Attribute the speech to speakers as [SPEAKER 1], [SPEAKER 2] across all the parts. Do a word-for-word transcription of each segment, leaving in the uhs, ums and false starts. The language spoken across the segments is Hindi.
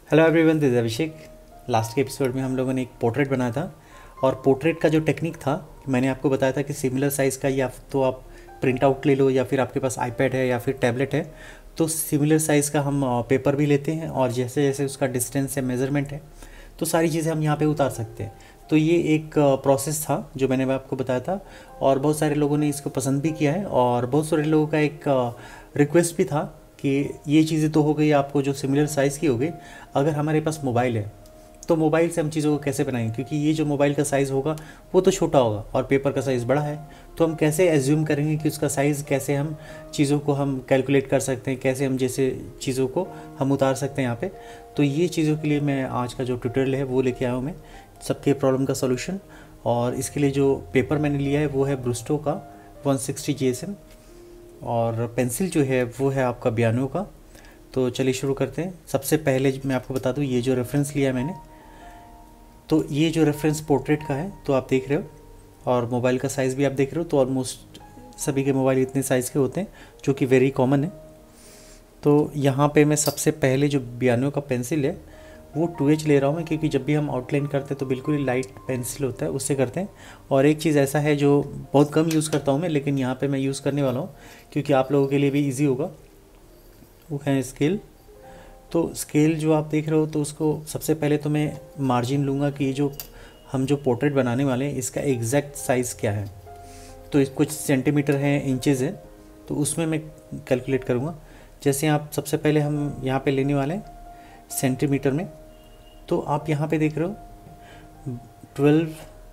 [SPEAKER 1] Hello everyone, this is Abhishek. Last के एपिसोड में हम लोगों ने एक पोर्ट्रेट बनाया था और पोर्ट्रेट का जो टेक्निक था मैंने आपको बताया था कि सिमिलर साइज़ का या तो आप प्रिंट आउट ले लो या फिर आपके पास आईपैड है या फिर टैबलेट है तो सिमिलर साइज़ का हम पेपर भी लेते हैं और जैसे जैसे उसका डिस्टेंस या मेज़रमेंट है तो सारी चीज़ें हम यहाँ पे उतार सकते हैं। तो ये एक प्रोसेस था जो मैंने आपको बताया था और बहुत सारे लोगों ने इसको पसंद भी किया है और बहुत सारे लोगों का एक रिक्वेस्ट भी था कि ये चीज़ें तो हो गई आपको जो सिमिलर साइज़ की हो गई, अगर हमारे पास मोबाइल है तो मोबाइल से हम चीज़ों को कैसे बनाएंगे, क्योंकि ये जो मोबाइल का साइज़ होगा वो तो छोटा होगा और पेपर का साइज़ बड़ा है। तो हम कैसे एज्यूम करेंगे कि उसका साइज़, कैसे हम चीज़ों को हम कैलकुलेट कर सकते हैं, कैसे हम जैसे चीज़ों को हम उतार सकते हैं यहाँ पे। तो ये चीज़ों के लिए मैं आज का जो ट्यूटोरियल है वो लेके आया हूँ मैं, सबके प्रॉब्लम का सोल्यूशन। और इसके लिए जो पेपर मैंने लिया है वो है ब्रूस्टो का one sixty G S M और पेंसिल जो है वो है आपका बियानो का। तो चलिए शुरू करते हैं। सबसे पहले मैं आपको बता दूं, ये जो रेफरेंस लिया है मैंने, तो ये जो रेफरेंस पोर्ट्रेट का है तो आप देख रहे हो और मोबाइल का साइज़ भी आप देख रहे हो। तो ऑलमोस्ट सभी के मोबाइल इतने साइज़ के होते हैं जो कि वेरी कॉमन है। तो यहाँ पे मैं सबसे पहले जो बियानो का पेंसिल है वो टू एच ले रहा हूँ मैं, क्योंकि जब भी हम आउटलाइन करते हैं तो बिल्कुल ही लाइट पेंसिल होता है उससे करते हैं। और एक चीज़ ऐसा है जो बहुत कम यूज़ करता हूँ मैं, लेकिन यहाँ पे मैं यूज़ करने वाला हूँ क्योंकि आप लोगों के लिए भी इजी होगा, वो है स्केल। तो स्केल जो आप देख रहे हो तो उसको सबसे पहले तो मैं मार्जिन लूँगा कि ये जो हम जो पोर्ट्रेट बनाने वाले हैं इसका एग्जैक्ट साइज़ क्या है। तो इस कुछ सेंटीमीटर है, इंचज़ है, तो उसमें मैं कैलकुलेट करूँगा। जैसे आप सबसे पहले हम यहाँ पे लेने वाले हैं सेंटीमीटर में, तो आप यहाँ पे देख रहे हो ट्वेल्व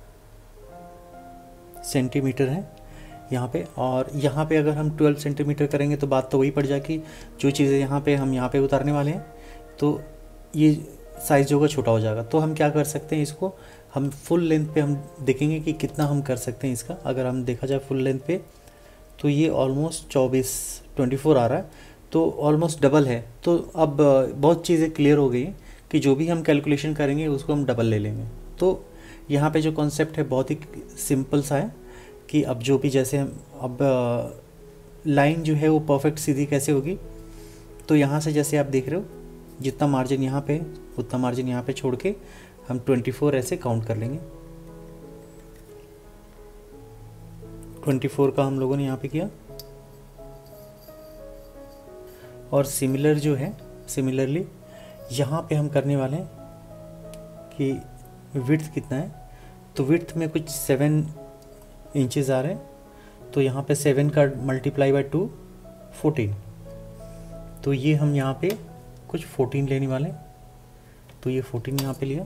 [SPEAKER 1] सेंटीमीटर है यहाँ पे। और यहाँ पे अगर हम ट्वेल्व सेंटीमीटर करेंगे तो बात तो वही पड़ जाएगी, जो चीज़ें यहाँ पे हम यहाँ पे उतारने वाले हैं तो ये साइज़ जो होगा छोटा हो जाएगा। तो हम क्या कर सकते हैं, इसको हम फुल लेंथ पे हम देखेंगे कि कितना हम कर सकते हैं इसका। अगर हम देखा जाए फुल लेंथ पे तो ये ऑलमोस्ट चौबीस ट्वेंटी फोर आ रहा है, तो ऑलमोस्ट डबल है। तो अब बहुत चीज़ें क्लियर हो गई हैं कि जो भी हम कैलकुलेशन करेंगे उसको हम डबल ले लेंगे। तो यहाँ पे जो कॉन्सेप्ट है बहुत ही सिंपल सा है कि अब जो भी जैसे हम अब लाइन जो है वो परफेक्ट सीधी कैसे होगी। तो यहाँ से जैसे आप देख रहे हो जितना मार्जिन यहाँ पे उतना मार्जिन यहाँ पे छोड़ के हम ट्वेंटी फोर ऐसे काउंट कर लेंगे। ट्वेंटी फोर का हम लोगों ने यहाँ पे किया। और सिमिलर जो है सिमिलरली यहाँ पे हम करने वाले हैं कि विड्थ कितना है। तो विड्थ में कुछ सेवन इंचेस आ रहे हैं, तो यहाँ पे सेवन का मल्टीप्लाई बाय टू फोर्टीन, तो ये हम यहाँ पे कुछ फोर्टीन लेने वाले हैं। तो ये फोर्टीन यहाँ पे लिया।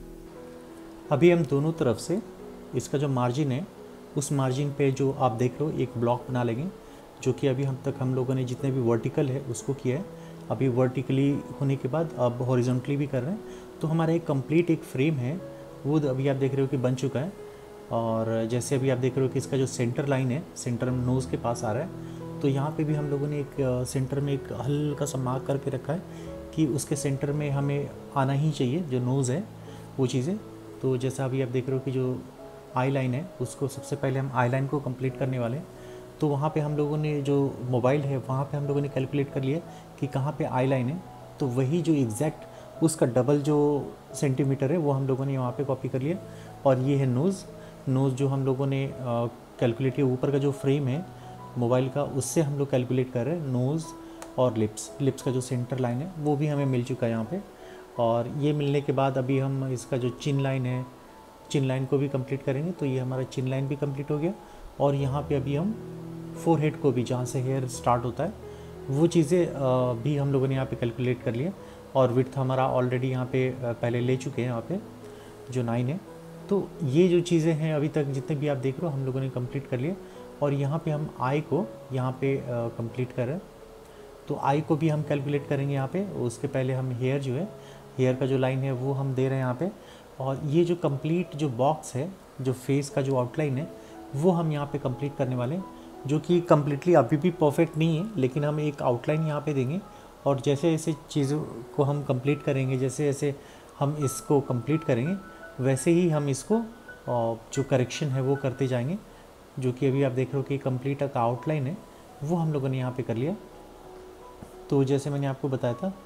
[SPEAKER 1] अभी हम दोनों तरफ से इसका जो मार्जिन है उस मार्जिन पे जो आप देख रहे हो एक ब्लॉक बना लेंगे, जो कि अभी हम तक हम लोगों ने जितने भी वर्टिकल है उसको किया है। अभी वर्टिकली होने के बाद अब हॉरिजॉन्टली भी कर रहे हैं। तो हमारा एक कंप्लीट एक फ्रेम है वो अभी आप देख रहे हो कि बन चुका है। और जैसे अभी आप देख रहे हो कि इसका जो सेंटर लाइन है सेंटर नोज़ के पास आ रहा है, तो यहाँ पे भी हम लोगों ने एक सेंटर में एक हल्का सा मार्क करके रखा है कि उसके सेंटर में हमें आना ही चाहिए जो नोज़ है वो चीज़ें। तो जैसा अभी आप देख रहे हो कि जो आई लाइन है उसको सबसे पहले हम आई लाइन को कंप्लीट करने वाले हैं। तो वहाँ पे हम लोगों ने जो मोबाइल है वहाँ पे हम लोगों ने कैलकुलेट कर लिया कि कहाँ पे आई लाइन है, तो वही जो एग्जैक्ट उसका डबल जो सेंटीमीटर है वो हम लोगों ने वहाँ पे कॉपी कर लिया। और ये है नोज़ नोज़ जो हम लोगों ने कैलकुलेट किया, ऊपर का जो फ्रेम है मोबाइल का उससे हम लोग कैलकुलेट कर रहे हैं नोज़। और लिप्स लिप्स का जो सेंटर लाइन है वो भी हमें मिल चुका है यहाँ पे। और ये मिलने के बाद अभी हम इसका जो चिन लाइन है चिन लाइन को भी कंप्लीट करेंगे। तो ये हमारा चिन लाइन भी कंप्लीट हो गया। और यहाँ पे अभी हम फोरहेड को भी, जहाँ से हेयर स्टार्ट होता है वो चीज़ें भी हम लोगों ने यहाँ पे कैलकुलेट कर लिया। और विड्थ हमारा ऑलरेडी यहाँ पे पहले ले चुके हैं यहाँ पे जो नाइन है। तो ये जो चीज़ें हैं अभी तक जितने भी आप देख रहे हो हम लोगों ने कंप्लीट कर लिया। और यहाँ पे हम आई को यहाँ पे कंप्लीट कर रहे हैं, तो आई को भी हम कैलकुलेट करेंगे यहाँ पे। उसके पहले हम हेयर जो है हेयर का जो लाइन है वो हम दे रहे हैं यहाँ पे। और ये जो कंप्लीट जो बॉक्स है जो फेस का जो आउटलाइन है वो हम यहाँ पे कंप्लीट करने वाले हैं, जो कि कम्प्लीटली अभी भी परफेक्ट नहीं है, लेकिन हम एक आउटलाइन यहाँ पे देंगे। और जैसे जैसे चीज़ों को हम कंप्लीट करेंगे, जैसे जैसे हम इसको कंप्लीट करेंगे वैसे ही हम इसको जो करेक्शन है वो करते जाएंगे। जो कि अभी आप देख रहे हो कि कंप्लीट का आउटलाइन है वो हम लोगों ने यहाँ पे कर लिया। तो जैसे मैंने आपको बताया था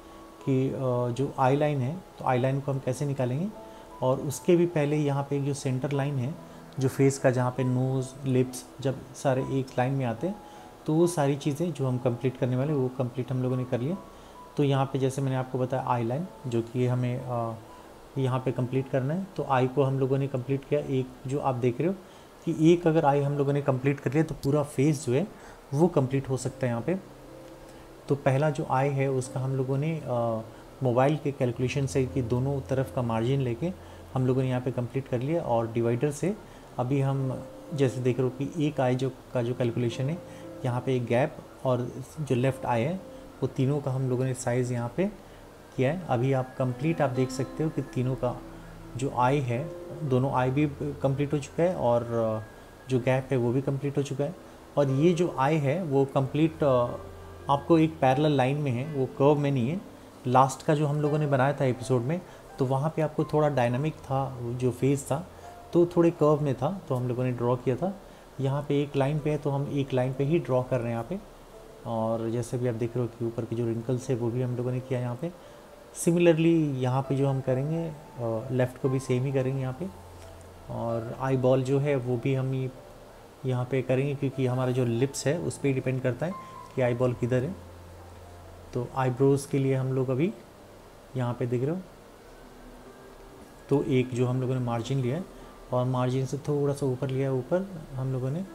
[SPEAKER 1] कि जो आई लाइन है, तो आई लाइन को हम कैसे निकालेंगे, और उसके भी पहले यहाँ पे जो सेंटर लाइन है जो फेस का, जहाँ पे नोज़, लिप्स जब सारे एक लाइन में आते हैं, तो वो सारी चीज़ें जो हम कंप्लीट करने वाले वो कंप्लीट हम लोगों ने कर लिया। तो यहाँ पे जैसे मैंने आपको बताया आई लाइन, जो कि हमें यहाँ पे कंप्लीट करना है, तो आई को हम लोगों ने कंप्लीट किया। एक जो आप देख रहे हो कि एक अगर आई हम लोगों ने कंप्लीट कर लिया तो पूरा फेस जो है वो कंप्लीट हो सकता है यहाँ पे। तो पहला जो आई है उसका हम लोगों ने मोबाइल के कैलकुलेशन से कि दोनों तरफ का मार्जिन लेके हम लोगों ने यहाँ पे कंप्लीट कर लिया, और डिवाइडर से अभी हम जैसे देख रहे हो कि एक आई जो का जो कैलकुलेशन है, यहाँ पे एक गैप और जो लेफ़्ट आई है वो तीनों का हम लोगों ने साइज़ यहाँ पे किया है। अभी आप कंप्लीट आप देख सकते हो कि तीनों का जो आई है, दोनों आई भी कंप्लीट हो चुका है और जो गैप है वो भी कंप्लीट हो चुका है। और ये जो आई है वो कंप्लीट आपको एक पैरेलल लाइन में है, वो कर्व में नहीं है। लास्ट का जो हम लोगों ने बनाया था एपिसोड में, तो वहाँ पे आपको थोड़ा डायनामिक था, जो फेस था तो थोड़े कर्व में था, तो हम लोगों ने ड्रॉ किया था। यहाँ पे एक लाइन पे है तो हम एक लाइन पे ही ड्रॉ कर रहे हैं यहाँ पे। और जैसे भी आप देख रहे हो कि ऊपर के जो रिंकल्स है वो भी हम लोगों ने किया यहाँ पे। सिमिलरली यहाँ पे जो हम करेंगे लेफ़्ट को भी सेम ही करेंगे यहाँ पे। और आई बॉल जो है वो भी हम यहाँ पे करेंगे, क्योंकि हमारा जो लिप्स है उस पर डिपेंड करता है कि आई बॉल किधर है। तो आईब्रोज़ के लिए हम लोग अभी यहाँ पे देख रहे हो तो एक जो हम लोगों ने मार्जिन लिया है, और मार्जिन से थोड़ा सा ऊपर लिया है, ऊपर हम लोगों ने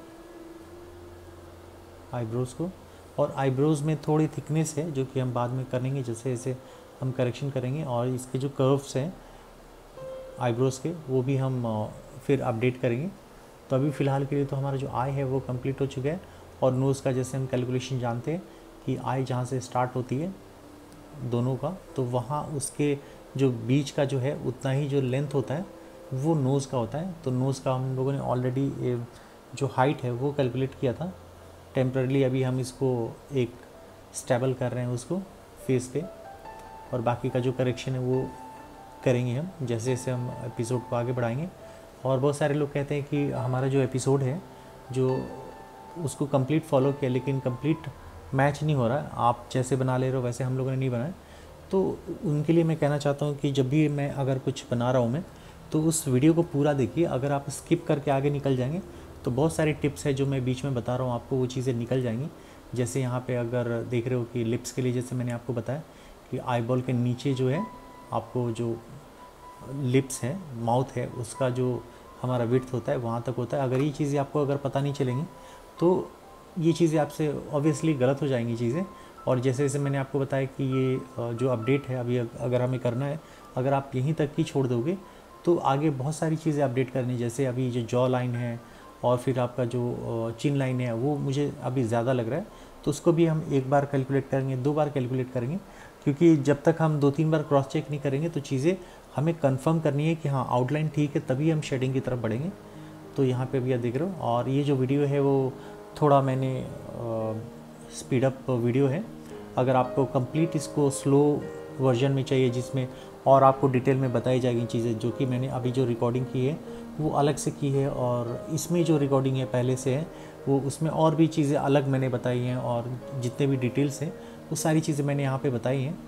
[SPEAKER 1] आईब्रोज़ को। और आईब्रोज़ में थोड़ी थिकनेस है जो कि हम बाद में करेंगे, जैसे जैसे हम करेक्शन करेंगे। और इसके जो कर्व्स हैं आईब्रोज़ के वो भी हम फिर अपडेट करेंगे। तो अभी फ़िलहाल के लिए तो हमारा जो आई है वो कंप्लीट हो चुका है। और नोज़ का जैसे हम कैलकुलेशन जानते हैं कि आई जहाँ से स्टार्ट होती है दोनों का, तो वहाँ उसके जो बीच का जो है उतना ही जो लेंथ होता है वो नोज़ का होता है। तो नोज़ का हम लोगों ने ऑलरेडी जो हाइट है वो कैलकुलेट किया था टेम्पररी। अभी हम इसको एक स्टेबल कर रहे हैं उसको फेस पे, और बाकी का जो करेक्शन है वो करेंगे हम जैसे जैसे हम एपिसोड को आगे बढ़ाएंगे। और बहुत सारे लोग कहते हैं कि हमारा जो एपिसोड है जो उसको कंप्लीट फॉलो किया लेकिन कंप्लीट मैच नहीं हो रहा है, आप जैसे बना ले रहे हो वैसे हम लोगों ने नहीं बनाया। तो उनके लिए मैं कहना चाहता हूँ कि जब भी मैं अगर कुछ बना रहा हूँ मैं, तो उस वीडियो को पूरा देखिए। अगर आप स्किप करके आगे निकल जाएंगे तो बहुत सारी टिप्स है जो मैं बीच में बता रहा हूँ आपको, वो चीज़ें निकल जाएंगी। जैसे यहाँ पे अगर देख रहे हो कि लिप्स के लिए जैसे मैंने आपको बताया कि आईबॉल के नीचे जो है आपको जो लिप्स है, माउथ है, उसका जो हमारा विड्थ होता है वहाँ तक होता है। अगर ये चीज़ें आपको अगर पता नहीं चलेंगी तो ये चीज़ें आपसे ऑब्वियसली गलत हो जाएंगी चीज़ें। और जैसे जैसे मैंने आपको बताया कि ये जो अपडेट है अभी अगर हमें करना है, अगर आप यहीं तक ही छोड़ दोगे तो आगे बहुत सारी चीज़ें अपडेट करनी। जैसे अभी जो जॉ लाइन है और फिर आपका जो चिन लाइन है वो मुझे अभी ज़्यादा लग रहा है, तो उसको भी हम एक बार कैलकुलेट करेंगे, दो बार कैलकुलेट करेंगे, क्योंकि जब तक हम दो तीन बार क्रॉस चेक नहीं करेंगे तो चीज़ें हमें कंफर्म करनी है कि हाँ आउटलाइन ठीक है, तभी हम शेडिंग की तरफ बढ़ेंगे। तो यहाँ पे भी आप देख रहे हो। और ये जो वीडियो है वो थोड़ा मैंने स्पीड अप वीडियो है। अगर आपको कंप्लीट इसको स्लो वर्जन में चाहिए जिसमें और आपको डिटेल में बताई जाएगी चीज़ें, जो कि मैंने अभी जो रिकॉर्डिंग की है वो अलग से की है, और इसमें जो रिकॉर्डिंग है पहले से है वो उसमें और भी चीज़ें अलग मैंने बताई हैं, और जितने भी डिटेल्स हैं वो सारी चीज़ें मैंने यहाँ पे बताई हैं।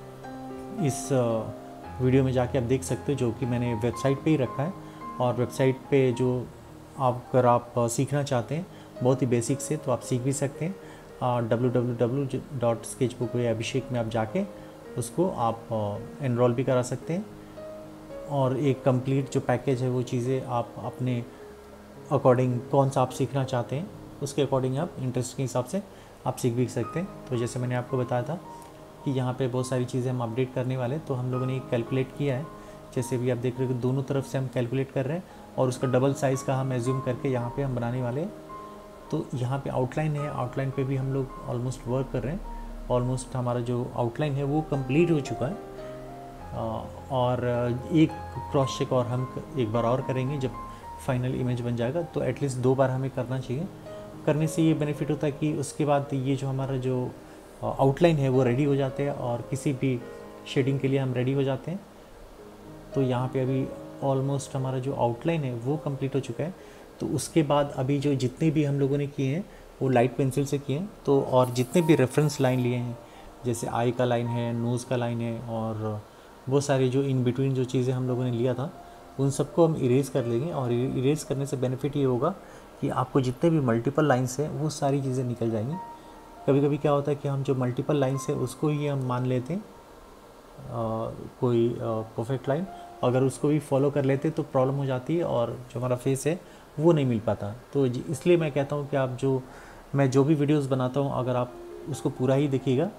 [SPEAKER 1] इस वीडियो में जाके आप देख सकते हो, जो कि मैंने वेबसाइट पे ही रखा है। और वेबसाइट पे जो आप अगर आप सीखना चाहते हैं बहुत ही बेसिक से तो आप सीख भी सकते हैं। W W W dot sketchbook by Abhishek में आप जाके उसको आप एनरोल भी करा सकते हैं, और एक कंप्लीट जो पैकेज है वो चीज़ें आप अपने अकॉर्डिंग कौन सा आप सीखना चाहते हैं उसके अकॉर्डिंग आप इंटरेस्ट के हिसाब से आप सीख भी सकते हैं। तो जैसे मैंने आपको बताया था कि यहाँ पे बहुत सारी चीज़ें हम अपडेट करने वाले, तो हम लोगों ने एक कैलकुलेट किया है। जैसे भी आप देख रहे हो कि दोनों तरफ से हम कैलकुलेट कर रहे हैं, और उसका डबल साइज़ का हम एज्यूम करके यहाँ पे हम बनाने वाले हैं। तो यहाँ पे आउटलाइन है, आउटलाइन पे भी हम लोग ऑलमोस्ट वर्क कर रहे हैं। ऑलमोस्ट हमारा जो आउटलाइन है वो कंप्लीट हो चुका है, और एक क्रॉस चेक और हम एक बार और करेंगे जब फाइनल इमेज बन जाएगा। तो एटलीस्ट दो बार हमें करना चाहिए। करने से ये बेनिफिट होता है कि उसके बाद ये जो हमारा जो आउटलाइन है वो रेडी हो जाते हैं, और किसी भी शेडिंग के लिए हम रेडी हो जाते हैं। तो यहाँ पे अभी ऑलमोस्ट हमारा जो आउटलाइन है वो कंप्लीट हो चुका है। तो उसके बाद अभी जो जितने भी हम लोगों ने किए हैं वो लाइट पेंसिल से किए हैं। तो और जितने भी रेफरेंस लाइन लिए हैं जैसे आई का लाइन है, नोज़ का लाइन है, और बहुत सारी जो इन बिटवीन जो चीज़ें हम लोगों ने लिया था उन सबको हम इरेज कर लेंगे। और इरेज करने से बेनिफिट ये होगा कि आपको जितने भी मल्टीपल लाइन्स हैं वो सारी चीज़ें निकल जाएंगी। कभी कभी क्या होता है कि हम जो मल्टीपल लाइन्स है उसको ही हम मान लेते हैं आ, कोई परफेक्ट लाइन, अगर उसको भी फॉलो कर लेते तो प्रॉब्लम हो जाती है और जो हमारा फेस है वो नहीं मिल पाता। तो इसलिए मैं कहता हूँ कि आप जो मैं जो भी वीडियोस बनाता हूँ अगर आप उसको पूरा ही देखिएगा,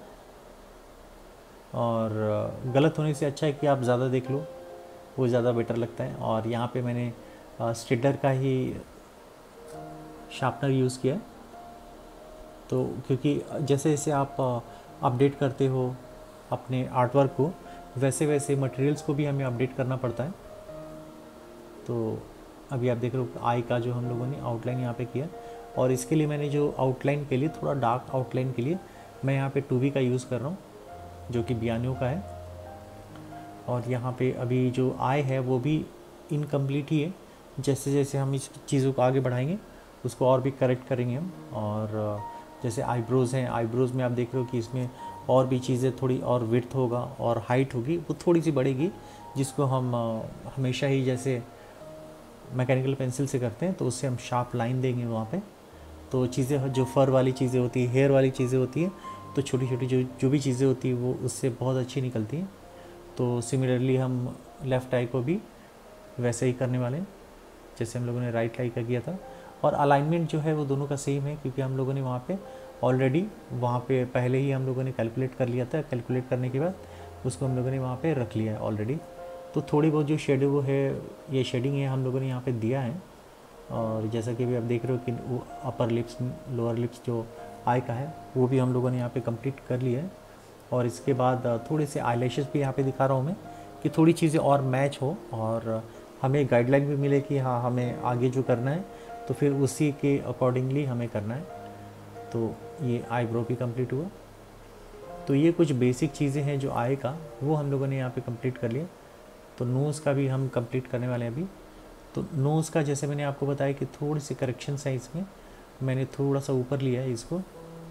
[SPEAKER 1] और गलत होने से अच्छा है कि आप ज़्यादा देख लो, वो ज़्यादा बेटर लगता है। और यहाँ पे मैंने स्टेडलर का ही शार्पनर यूज़ किया है, तो क्योंकि जैसे जैसे आप अपडेट करते हो अपने आर्टवर्क को वैसे वैसे मटेरियल्स को भी हमें अपडेट करना पड़ता है। तो अभी आप देख रहे हो आई का जो हम लोगों ने आउटलाइन यहाँ पे किया, और इसके लिए मैंने जो आउटलाइन के लिए थोड़ा डार्क आउटलाइन के लिए मैं यहाँ पे टू बी का यूज़ कर रहा हूँ जो कि बियानो का है। और यहाँ पे अभी जो आई है वो भी इनकम्प्लीट ही है, जैसे जैसे हम इस चीज़ों को आगे बढ़ाएंगे उसको और भी करेक्ट करेंगे हम। और जैसे आईब्रोज़ हैं, आईब्रोज़ में आप देख रहे हो कि इसमें और भी चीज़ें थोड़ी और विड्थ होगा और हाइट होगी वो थोड़ी सी बढ़ेगी, जिसको हम हमेशा ही जैसे मैकेनिकल पेंसिल से करते हैं तो उससे हम शार्प लाइन देंगे वहाँ पे। तो चीज़ें जो फर वाली चीज़ें होती है, हेयर वाली चीज़ें होती हैं, तो छोटी छोटी जो जो भी चीज़ें होती हैं वो उससे बहुत अच्छी निकलती हैं। तो सिमिलरली हम लेफ़्ट आई को भी वैसे ही करने वाले हैं जैसे हम लोगों ने राइट आई का किया था। और अलाइनमेंट जो है वो दोनों का सेम है, क्योंकि हम लोगों ने वहाँ पे ऑलरेडी वहाँ पे पहले ही हम लोगों ने कैलकुलेट कर लिया था। कैलकुलेट करने के बाद उसको हम लोगों ने वहाँ पे रख लिया है ऑलरेडी। तो थोड़ी बहुत जो शेडिंग है, ये शेडिंग है हम लोगों ने यहाँ पे दिया है। और जैसा कि अभी आप देख रहे हो कि वो अपर लिप्स लोअर लिप्स जो आई का है वो भी हम लोगों ने यहाँ पे कंप्लीट कर लिया है। और इसके बाद थोड़े से आईलैशेस भी यहाँ पे दिखा रहा हूँ मैं कि थोड़ी चीज़ें और मैच हो और हमें गाइडलाइन भी मिले कि हाँ हमें आगे जो करना है तो फिर उसी के अकॉर्डिंगली हमें करना है। तो ये आईब्रो भी कंप्लीट हुआ। तो ये कुछ बेसिक चीज़ें हैं जो आई का वो हम लोगों ने यहाँ पे कंप्लीट कर लिया। तो नोज़ का भी हम कंप्लीट करने वाले हैं अभी। तो नोज़ का जैसे मैंने आपको बताया कि थोड़ी सी करेक्शन है इसमें, मैंने थोड़ा सा ऊपर लिया है इसको।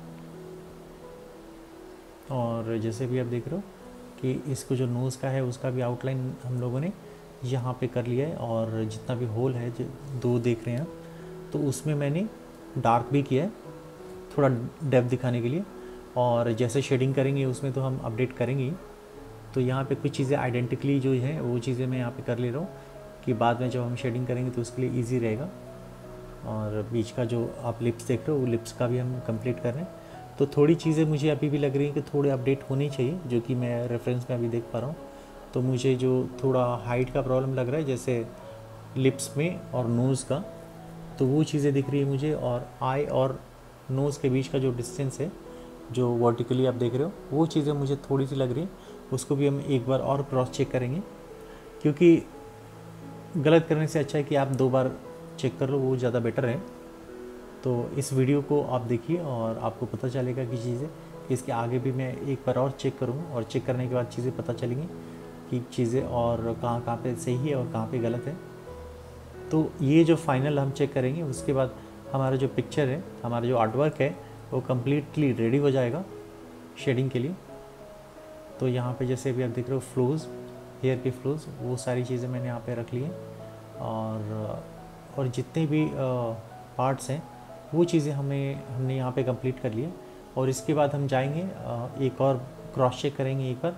[SPEAKER 1] और जैसे भी आप देख रहे हो कि इसको जो नोज़ का है उसका भी आउटलाइन हम लोगों ने यहाँ पे कर लिया है। और जितना भी होल है जो दो देख रहे हैं तो उसमें मैंने डार्क भी किया है थोड़ा डेप्थ दिखाने के लिए। और जैसे शेडिंग करेंगे उसमें तो हम अपडेट करेंगे। तो यहाँ पे कुछ चीज़ें आइडेंटिकली जो है वो चीज़ें मैं यहाँ पे कर ले रहा हूँ कि बाद में जब हम शेडिंग करेंगे तो उसके लिए ईजी रहेगा। और बीच का जो आप लिप्स देख रहे हो वो लिप्स का भी हम कंप्लीट कर रहे हैं। तो थोड़ी चीज़ें मुझे अभी भी लग रही हैं कि थोड़े अपडेट होनी चाहिए, जो कि मैं रेफरेंस में अभी देख पा रहा हूँ। तो मुझे जो थोड़ा हाइट का प्रॉब्लम लग रहा है जैसे लिप्स में और नोज़ का, तो वो चीज़ें दिख रही है मुझे। और आई और नोज़ के बीच का जो डिस्टेंस है जो वर्टिकली आप देख रहे हो वो चीज़ें मुझे थोड़ी सी लग रही है, उसको भी हम एक बार और क्रॉस चेक करेंगे, क्योंकि गलत करने से अच्छा है कि आप दो बार चेक कर लो, वो ज़्यादा बेटर है। तो इस वीडियो को आप देखिए और आपको पता चलेगा कि चीज़ें इसके आगे भी मैं एक बार और चेक करूँगा, और चेक करने के बाद चीज़ें पता चलेंगी कि चीज़ें और कहाँ कहाँ पे सही है और कहाँ पे गलत है। तो ये जो फाइनल हम चेक करेंगे उसके बाद हमारा जो पिक्चर है, हमारा जो आर्टवर्क है वो कम्प्लीटली रेडी हो जाएगा शेडिंग के लिए। तो यहाँ पे जैसे अभी आप देख रहे हो फ्लोज, हेयर के फ्लोज, वो सारी चीज़ें मैंने यहाँ पे रख ली हैं। और और जितने भी पार्ट्स हैं वो चीज़ें हमें हमने यहाँ पे कंप्लीट कर लिया। और इसके बाद हम जाएंगे एक और क्रॉस चेक करेंगे एक बार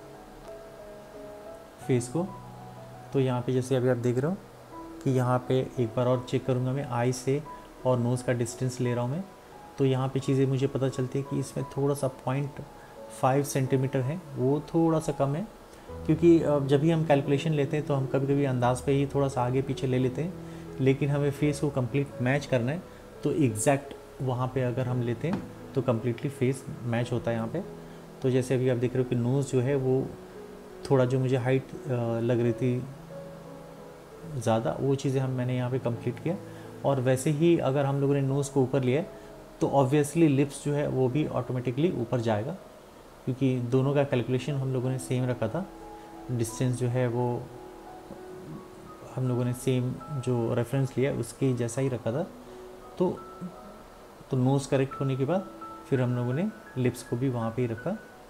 [SPEAKER 1] फेस को। तो यहाँ पे जैसे अभी आप देख रहे हो कि यहाँ पे एक बार और चेक करूँगा मैं आई से, और नोज़ का डिस्टेंस ले रहा हूँ मैं। तो यहाँ पे चीज़ें मुझे पता चलती है कि इसमें थोड़ा सा पॉइंट फाइव सेंटीमीटर है, वो थोड़ा सा कम है, क्योंकि जब भी हम कैलकुलेशन लेते हैं तो हम कभी कभी अंदाज पे ही थोड़ा सा आगे पीछे ले लेते हैं, लेकिन हमें फेस को कंप्लीट मैच करना है तो एग्जैक्ट वहाँ पे अगर हम लेते हैं तो कम्प्लीटली फेस मैच होता है यहाँ पे। तो जैसे अभी आप देख रहे हो कि नोज़ जो है वो थोड़ा जो मुझे हाइट लग रही थी ज़्यादा, वो चीज़ें हम मैंने यहाँ पे कंप्लीट किया। और वैसे ही अगर हम लोगों ने नोज़ को ऊपर लिया तो ऑब्वियसली लिप्स जो है वो भी ऑटोमेटिकली ऊपर जाएगा, क्योंकि दोनों का कैलकुलेशन हम लोगों ने सेम रखा था। डिस्टेंस जो है वो हम लोगों ने सेम जो रेफरेंस लिया उसके जैसा ही रखा था। तो तो नोज़ करेक्ट होने के बाद फिर हम लोगों ने लिप्स को भी वहाँ पे ही रखा।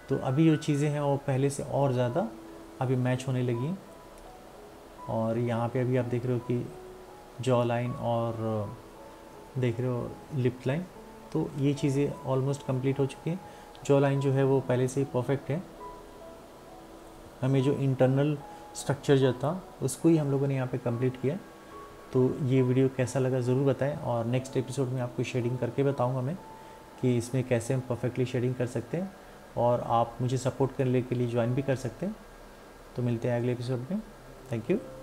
[SPEAKER 1] तो अभी जो चीज़ें हैं वो पहले से और ज़्यादा अभी मैच होने लगी हैं। और यहाँ पे अभी आप देख रहे हो कि जॉ लाइन और देख रहे हो लिप लाइन, तो ये चीज़ें ऑलमोस्ट कंप्लीट हो चुकी हैं। जॉ लाइन जो है वो पहले से ही परफेक्ट है। हमें जो इंटरनल स्ट्रक्चर जो था उसको ही हम लोगों ने यहाँ पे कंप्लीट किया। तो ये वीडियो कैसा लगा ज़रूर बताएं, और नेक्स्ट एपिसोड में आपको शेडिंग करके बताऊँगा मैं कि इसमें कैसे हम परफेक्टली शेडिंग कर सकते हैं, और आप मुझे सपोर्ट करने के लिए ज्वाइन भी कर सकते हैं। तो मिलते हैं अगले एपिसोड में। Thank you.